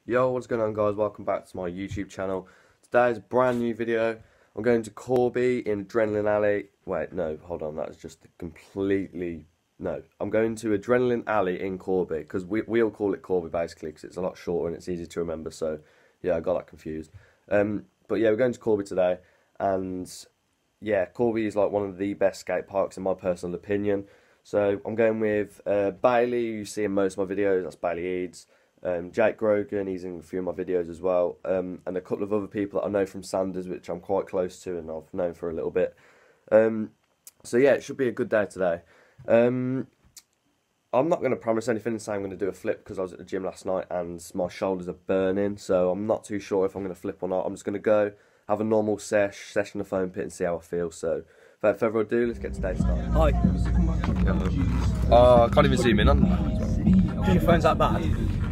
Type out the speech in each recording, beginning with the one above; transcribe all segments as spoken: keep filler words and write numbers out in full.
Yo, what's going on guys? Welcome back to my YouTube channel. Today's a brand new video. I'm going to Corby in Adrenaline Alley. Wait, no, hold on, that's just completely... No, I'm going to Adrenaline Alley in Corby, because we, we all call it Corby basically, because it's a lot shorter and it's easy to remember, so yeah, I got that confused. Um, but yeah, we're going to Corby today, and yeah, Corby is like one of the best skate parks in my personal opinion. So I'm going with uh, Bailey, who you see in most of my videos, that's Bailey Eads. Um, Jake Grogan, he's in a few of my videos as well, um, and a couple of other people that I know from Sanders, which I'm quite close to and I've known for a little bit. Um, so yeah, it should be a good day today. Um, I'm not going to promise anything and say I'm going to do a flip because I was at the gym last night and my shoulders are burning, so I'm not too sure if I'm going to flip or not. I'm just going to go have a normal sesh, session the foam pit and see how I feel. So without further ado, let's get today started. Hi. Oh, I can't even zoom in on that. Your phone's that bad?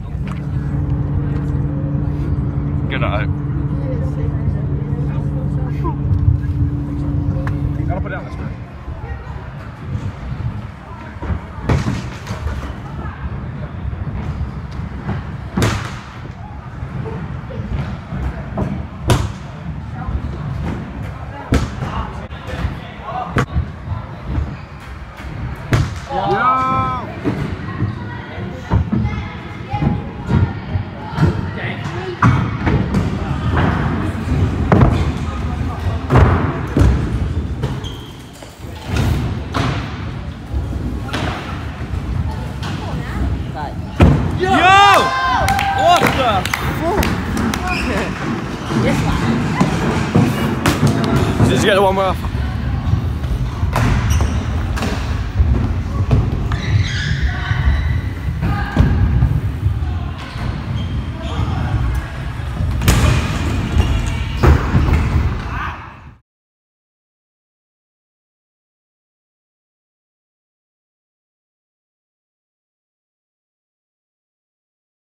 Good night. You gotta put it on the screen. Did you get the one where I